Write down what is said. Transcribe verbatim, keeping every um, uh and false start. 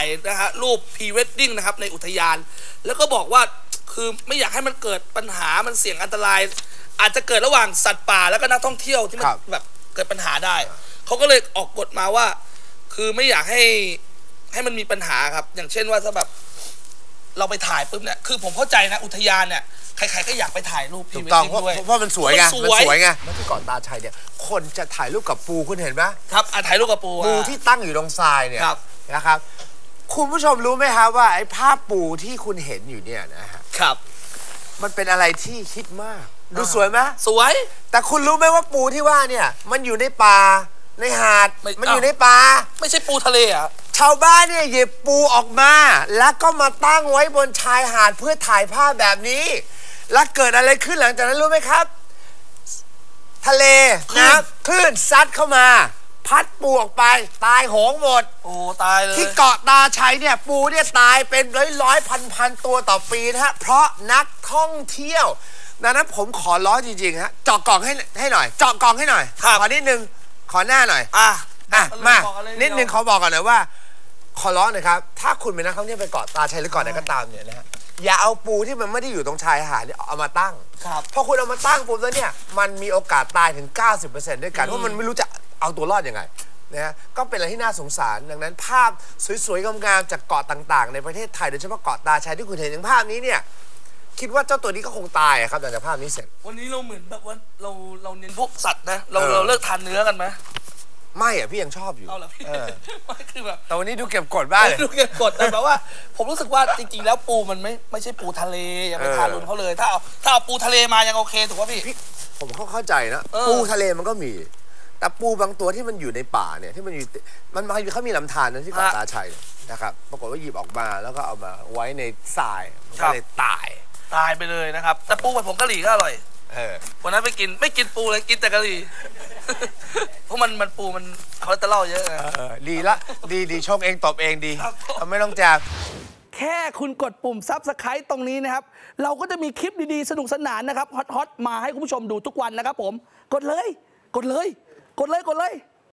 ายนะฮะรูปพรีเวดดิ้งนะครับในอุทยานแล้วก็บอกว่าคือไม่อยากให้มันเกิดปัญหามันเสี่ยงอันตรายอาจจะเกิดระหว่างสัตว์ป่าแล้วก็นักท่องเที่ยวที่มันแบบเกิดปัญหาได้เขาก็เลยออกกฎมาว่าคือไม่อยากให้ให้มันมีปัญหาครับอย่างเช่นว่าถ้าแบบเราไปถ่ายปุ๊บเนี่ยคือผมเข้าใจนะอุทยานเนี่ยใครๆก็อยากไปถ่ายรูปพรีเวดดิ้งด้วยเพราะมันสวยไงมันสวยไงแล้วที่เกาะตาชัยเนี่ยคนจะถ่ายรูปกับปูคุณเห็นไหมครับถ่ายรูปกับปูปูที่ตั้งอยู่ตรงทรายเนี่ยนะครับคุณผู้ชมรู้ไหมครับว่าไอ้ภาพปูที่คุณเห็นอยู่เนี่ยนะฮะครับมันเป็นอะไรที่คิดมากดูสวยไหมสวยแต่คุณรู้ไหมว่าปูที่ว่าเนี่ยมันอยู่ในป่าในหาดมันอยู่ในป่าไม่ใช่ปูทะเลอ่ะชาวบ้านเนี่ยหยิบปูออกมาแล้วก็มาตั้งไว้บนชายหาดเพื่อถ่ายภาพแบบนี้แล้วเกิดอะไรขึ้นหลังจากนั้นรู้ไหมครับทะเลน้ำคลื่นซัดเข้ามาพัดปูออกไปตายโหงหมดโอ้ตายเลยที่เกาะตาชัยเนี่ยปูเนี่ยตายเป็นร้อยร้อยพันพันตัวต่อปีนะฮะเพราะนักท่องเที่ยวดังนั้นผมขอร้องจริงๆฮะเจาะกล่องให้ให้หน่อยเจาะกล่องให้หน่อยขอนิดนึงขอหน้าหน่อยอ่ะอ่ะมานิดนึงขอบอกก่อนหน่อยว่าขอร้องหน่อยครับถ้าคุณเป็นนักท่องเที่ยวไปเกาะตาชัยหรือเกาะไหนก็ตามเนี่ยนะฮะอย่าเอาปูที่มันไม่ได้อยู่ตรงชายหาดเนี่ยเอามาตั้งพอคุณเอามาตั้งปุ๊บแล้วเนี่ยมันมีโอกาสตายถึง เก้าสิบเปอร์เซ็นต์ ด้วยกันเพราะมันไม่รู้จะเอาตัวรอดยังไงนะฮะก็เป็นอะไรที่น่าสงสารดังนั้นภาพสวยๆงามๆจากเกาะต่างๆในประเทศไทยโดยเฉพาะเกาะตาชัยที่คุณเห็นอย่างภาพนี้เนี่ยคิดว่าเจ้าตัวนี้ก็คงตายครับหลังจากภาพนี้เสร็จวันนี้เราเหมือนแบบว่าเราเราเน้นพวกสัตว์นะเราเราเลิกทานเนื้อกันไหมไม่อะพี่ยังชอบอยู่เอาเหรอพี่ไม่คือแบบแต่วันนี้ดูเก็บกดบ้างเลยดูเก็บกดแต่แบบว่าผมรู้สึกว่าจริงๆแล้วปูมันไม่ไม่ใช่ปูทะเลอย่าไปทารุณเขาเลยถ้าเอาถ้าเอาปูทะเลมายังโอเคถูกป่ะพี่ผมเข้าใจนะปูทะเลมันก็มีแต่ปูบางตัวที่มันอยู่ในป่าเนี่ยที่มันอยู่มันมันเขามีลำธารนั้นที่เกาะตาชัยนะครับปรากฏว่าหยิบออกมาแล้วก็เอามาไว้ในทรายมันก็เลยตายตายไปเลยนะครับแต่ปูผัดผงกะหรี่ก็อร่อยวันนั้นไปกินไม่กินปูเลยกินแต่กะหรี่เพราะมันมันปูมันคอเลสเตอรอลเยอะดีละดีดีชงเองตบเองดีไม่ต้องแจกแค่คุณกดปุ่มซับสไครต์ตรงนี้นะครับเราก็จะมีคลิปดีๆสนุกสนานนะครับฮอตๆมาให้คุณผู้ชมดูทุกวันนะครับผมกดเลยกดเลยกดเลยกดเลย